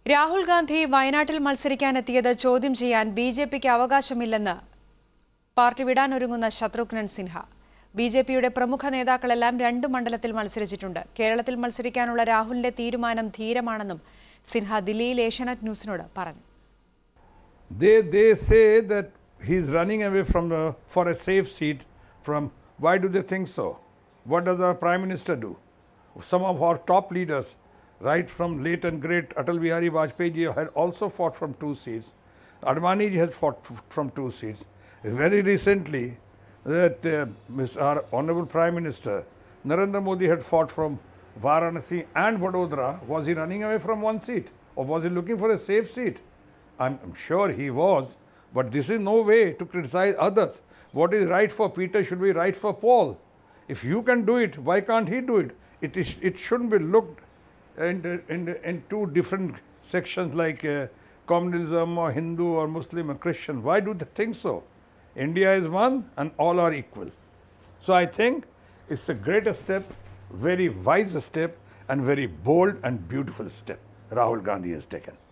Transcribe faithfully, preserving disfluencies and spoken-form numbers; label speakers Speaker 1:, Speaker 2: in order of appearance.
Speaker 1: രാഹുൽ ഗാന്ധി വയനാട്ടിൽ മത്സരിക്കാനെത്തിയത് ചോദ്യം ചെയ്യാൻ ബി ജെ പിക്ക് അവകാശമില്ലെന്ന് പാർട്ടി വിടാനൊരുങ്ങുന്ന ശത്രുഘ്നൻ സിൻഹ. ബി ജെ പിയുടെ പ്രമുഖ നേതാക്കളെല്ലാം രണ്ട് മണ്ഡലത്തിൽ മത്സരിച്ചിട്ടുണ്ട്. കേരളത്തിൽ മത്സരിക്കാനുള്ള രാഹുലിന്റെ തീരുമാനം ധീരമാണെന്നും സിൻഹ ദില്ലിയിൽ ഏഷ്യാനെറ്റ് ന്യൂസിനോട് പറഞ്ഞു.
Speaker 2: They they say that he's running away from the, for a safe seat from. Why do they think so? What does our Prime Minister do? Some of our top leaders, right from late and great Atal Bihari Vajpayee, had also fought from two seats. Advani has fought from two seats. Very recently, that uh, our Honorable Prime Minister Narendra Modi had fought from Varanasi and Vadodara. Was he running away from one seat, or was he looking for a safe seat? I'm, I'm sure he was, but this is no way to criticize others. What is right for Peter should be right for Paul. If you can do it, why can't he do it? It is. It shouldn't be looked in, in, in two different sections like uh, communism or Hindu or Muslim or Christian. Why do they think so? India is one and all are equal. So I think it's a greater step, very wise step and very bold and beautiful step Rahul Gandhi has taken.